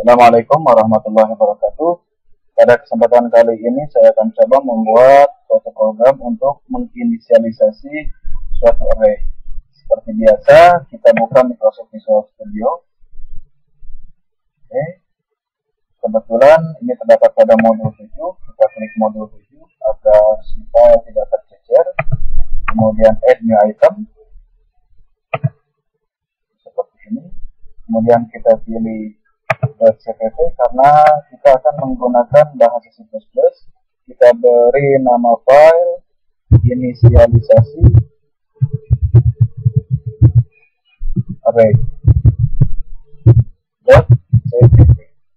Assalamualaikum warahmatullahi wabarakatuh. Pada kesempatan kali ini saya akan coba membuat suatu program untuk menginisialisasi suatu array. Seperti biasa, kita buka Microsoft Visual Studio. Oke. Kebetulan ini terdapat pada modul 7. Kita klik modul 7 agar file tidak tercecer. Kemudian add new item. Seperti ini. Kemudian kita pilih .cpp karena kita akan menggunakan bahasa C++. Kita beri nama file inisialisasi array .cpp.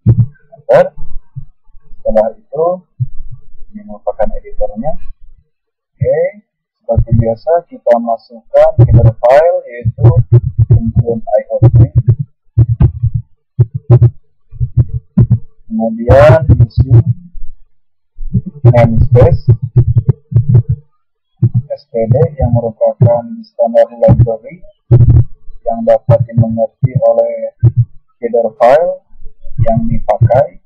Setelah itu ini merupakan editornya. Oke, seperti biasa kita masukkan header file yaitu .iot. Kemudian isi namespace std yang merupakan standar library yang dapat dimengerti oleh header file yang dipakai.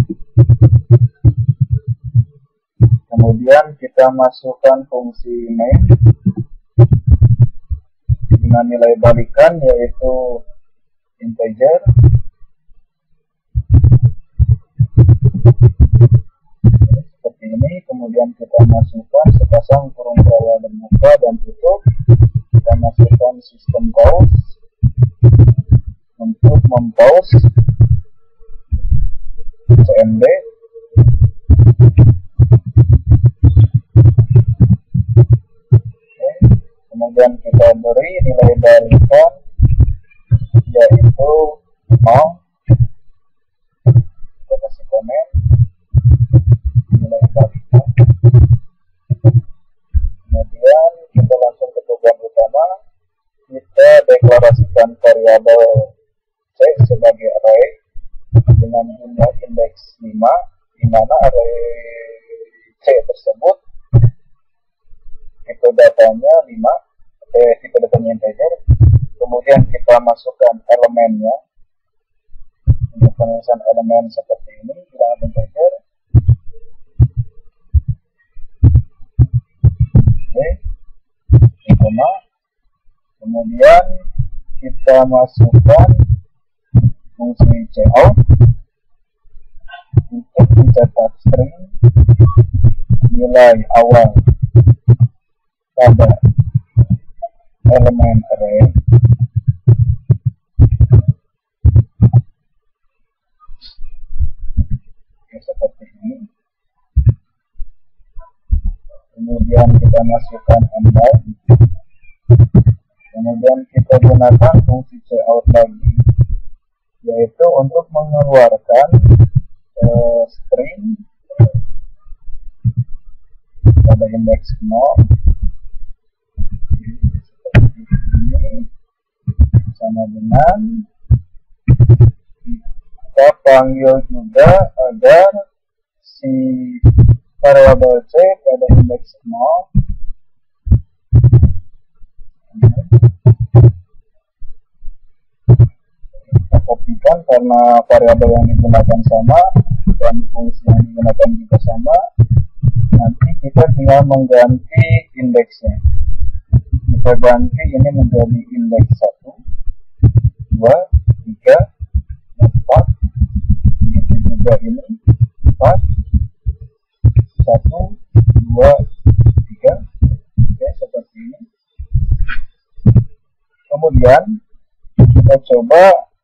Kemudian kita masukkan fungsi main dengan nilai balikan yaitu integer. Seperti ini. Kemudian kita masukkan sepasang kurung bawah dan buka dan tutup. Kita masukkan sistem pause untuk mempause cmd. Oke. Kemudian kita beri nilai balikan yaitu mau. Kita kasih komen nilai balikan. Kemudian kita langsung ke program utama. Kita deklarasikan variabel C sebagai array dengan jumlah indeks 5, di mana array C tersebut tipe datanya 5, tipe datanya integer. Kemudian kita masukkan elemennya. Untuk penulisan elemen seperti ini, bilangan integer. Oke, koma. Kemudian kita masukkan fungsi cout untuk mencetak string nilai awal pada elemen array. Oke, seperti ini. Kemudian kita masukkan endline. Kemudian kita gunakan fungsi cout lagi, yaitu untuk mengeluarkan string pada indeks 0. Seperti ini. Sama dengan kita panggil juga agar si variabel C pada indeks 0 kita kopikan karena variabel yang digunakan sama dan fungsi yang digunakan juga sama. Nanti kita tinggal mengganti indeksnya. Kita ganti ini menjadi indeks 1, 2, 3, 4. Begitu juga ini 4, 1, 2, 3. Oke, seperti ini. Kemudian kita coba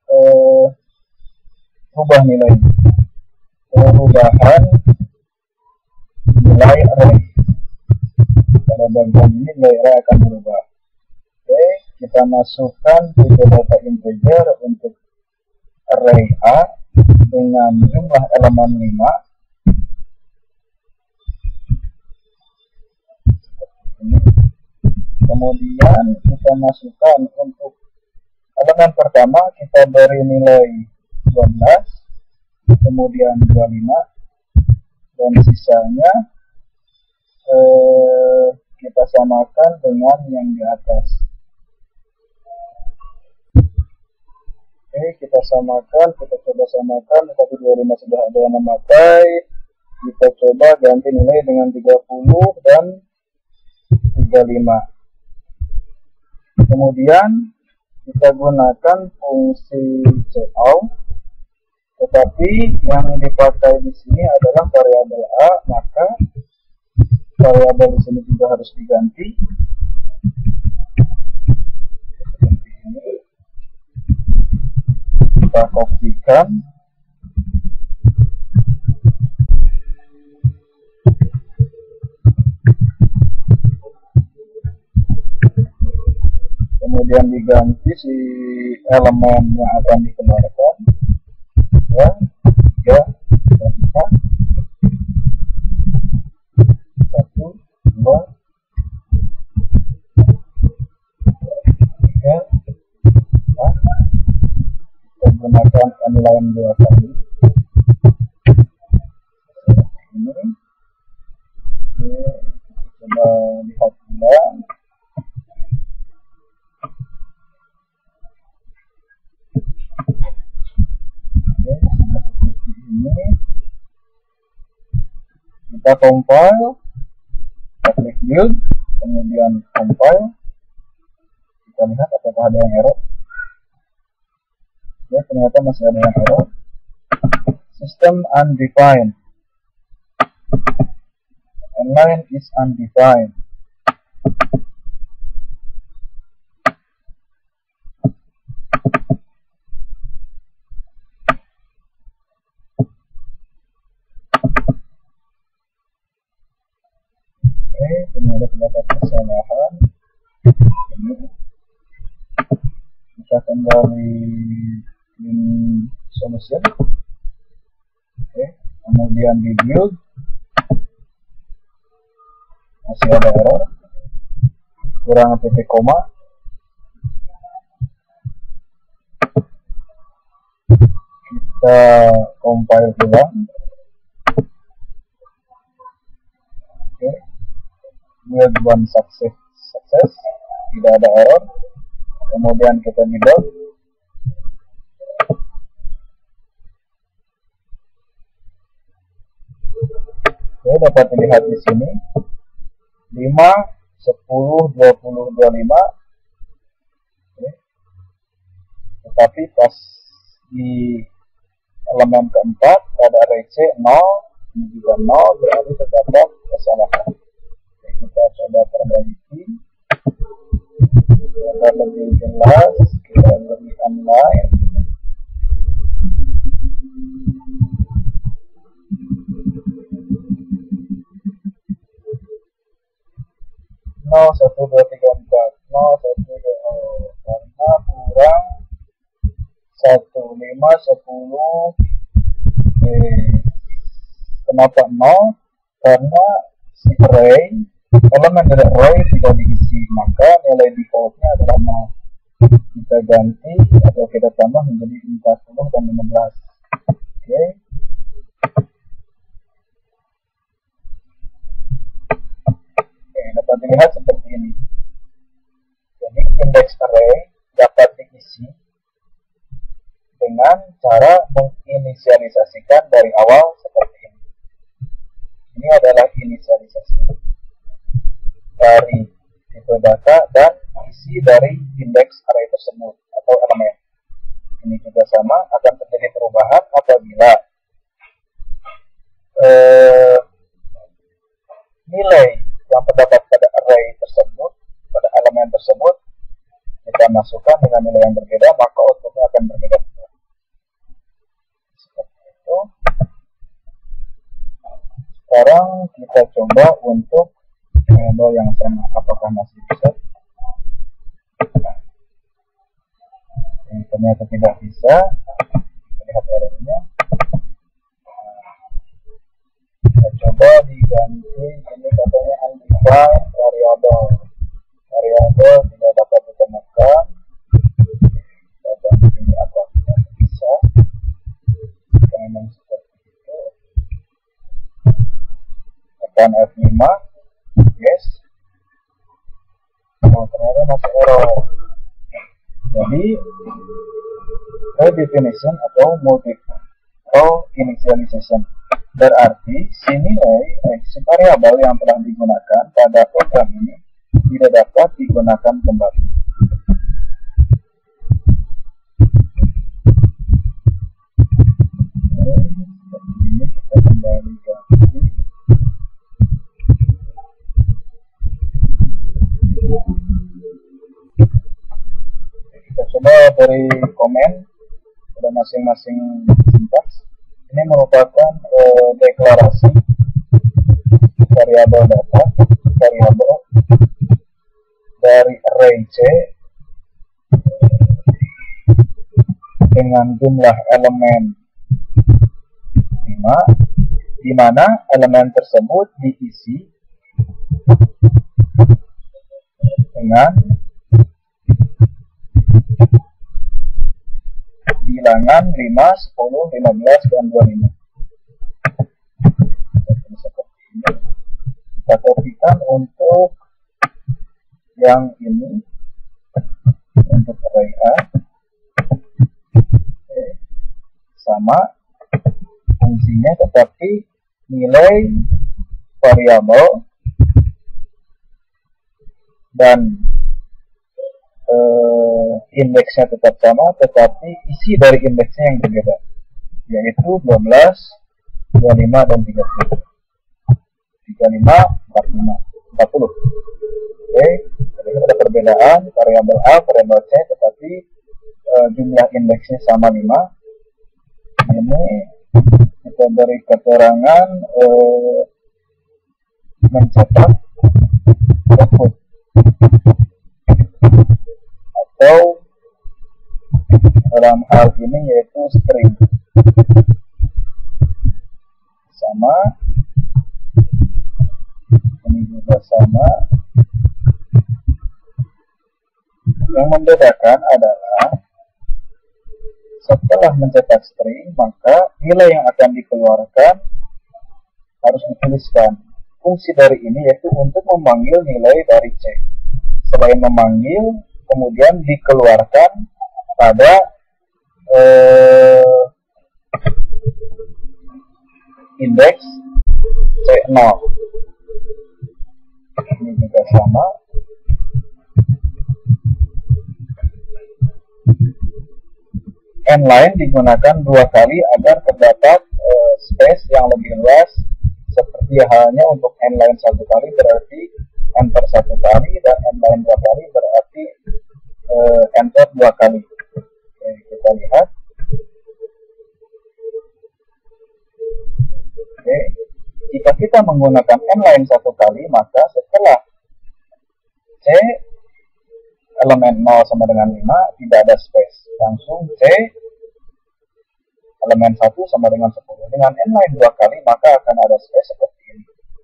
ubah nilai. Perubahan nilai array. Pada bagian ini nilai array akan berubah. Oke, kita masukkan tipe data integer untuk array A dengan jumlah elemen 5. Kemudian kita masukkan untuk elemen pertama kita beri nilai 12, kemudian 25, dan sisanya kita samakan dengan yang di atas. Oke, kita samakan, kita coba samakan. 125 sudah ada yang memakai. Kita coba ganti nilai dengan 30 dan 35. Kemudian kita gunakan fungsi cout, tetapi yang dipakai di sini adalah variabel A, maka variabel di sini juga harus diganti. Seperti ini. Kita kopikan. Kemudian diganti si elemen yang akan dikeluarkan. Ya, 3, 4, 1, 2, 3, 4. Kita gunakan n-line 2 kali. Ini. Coba lihat ulang. Kita compile, kita klik build, kemudian compile. Kita lihat apakah ada yang error. Ya, ternyata masih ada yang error. System undefined. N-line is undefined. Ternyata terdapat kesalahan. Ini kita kembali clean solution. Oke, kemudian di build masih ada error, kurang titik koma. Kita compile ulang. Oke, build one success, tidak ada error. Kemudian kita debug. Oke, dapat dilihat di sini 5, 10, 20, 25. Oke. Tetapi pas di elemen keempat pada RC 0, ini juga 0, berarti terdapat kesalahan. Oke, kita coba perbaiki agar lebih jelas. Kita beri online. No, 1, 2, 3, 4. No, 1, 2, karena kurang 1, 5, 10. Kenapa 0? Karena si array, elemen dari array tidak diisi, maka nilai defaultnya adalah 0. Kita ganti atau kita tambah menjadi 40 dan 15. Oke. Dapat dilihat seperti ini. Jadi index array dapat diisi dengan cara menginisialisasikan dari awal seperti ini. Ini adalah inisialisasi dari tipe data dan isi dari index array tersebut atau elemen. Ini juga sama, akan terjadi perubahan apabila nilai yang terdapat pada array tersebut, pada elemen tersebut, kita masukkan dengan nilai yang berbeda, maka outputnya akan berbeda. Seperti itu. Sekarang kita coba untuk variabel yang sama, apakah masih bisa? Ternyata tidak bisa. Kita lihat errornya. Kita coba diganti, ini katanya undefined variable. Variable tidak dapat ditemukan. Kita ganti ini apakah bisa? Memang seperti itu. Tekan F5. Yes. Oh, ternyata masih error. Jadi redefinition atau initialization. Berarti si nilai si variabel yang telah digunakan pada program ini tidak dapat digunakan kembali. Seperti ini kita kembali ganti. Kita coba beri komen pada masing-masing sintaks. Ini merupakan deklarasi variabel data, variabel dari array C dengan jumlah elemen 5, di mana elemen tersebut diisi dengan bilangan 5, 10, 15, dan 25. Seperti ini. Kita kopikan untuk yang ini, untuk array A. Oke. Sama fungsinya, tetapi nilai variabel dan indeksnya tetap sama, tetapi isi dari indeksnya yang berbeda, yaitu 12, 25, dan 30. 35, 45, 40. Oke, jadi ada perbedaan variabel A, variabel C, tetapi jumlah indeksnya sama 5. Ini kita beri keterangan mencetak output atau dalam hal ini yaitu string. Sama, ini juga sama. Yang membedakan adalah setelah mencetak string, maka nilai yang akan dikeluarkan harus dituliskan. Fungsi dari ini yaitu untuk memanggil nilai dari C. Selain memanggil, kemudian dikeluarkan pada indeks C0. Ini juga sama. N-line digunakan 2 kali agar terdapat space yang lebih luas, seperti halnya untuk N-line 1 kali berarti enter 1 kali, dan N-line 2 kali berarti enter 2 kali. Oke, kita lihat. Oke, jika kita menggunakan N-line 1 kali, maka setelah C elemen 0 sama dengan 5 tidak ada space, langsung C elemen 1 sama dengan 10. Dengan N-line 2 kali maka akan ada space seperti ini.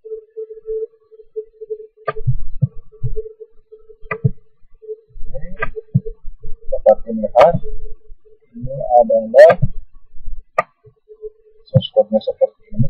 Dapat dilihat ini adalah source code-nya seperti ini.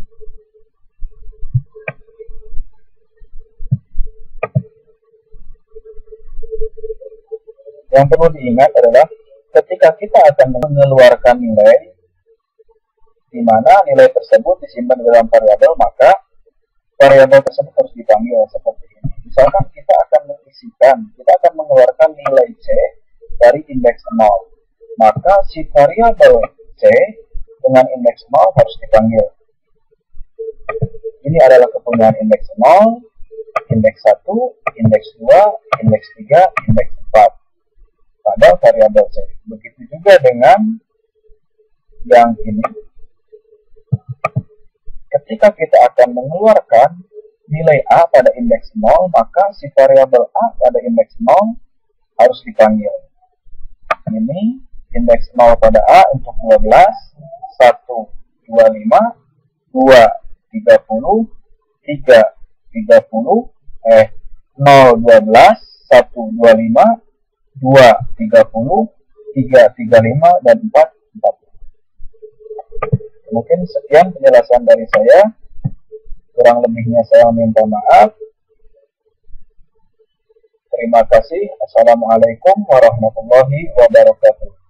Yang perlu diingat adalah ketika kita akan mengeluarkan nilai, di mana nilai tersebut disimpan dalam variabel, maka variabel tersebut harus dipanggil seperti ini. Misalkan kita akan mengisikan, kita akan mengeluarkan nilai C dari indeks 0, maka si variabel C dengan indeks 0 harus dipanggil. Ini adalah kepunyaan indeks 0, indeks 1, indeks 2, indeks 3, indeks 4 pada variabel C. Begitu juga dengan yang ini. Ketika kita akan mengeluarkan nilai A pada indeks 0, maka si variabel A pada indeks 0 harus dipanggil. Ini indeks 0 pada A untuk 12, 1, 25, 2, 30, 3, 30, 0, 12, 1, 25, 2, 30, 3, 35, dan 4, 40. Mungkin sekian penjelasan dari saya. Kurang lebihnya saya minta maaf. Terima kasih. Assalamualaikum warahmatullahi wabarakatuh.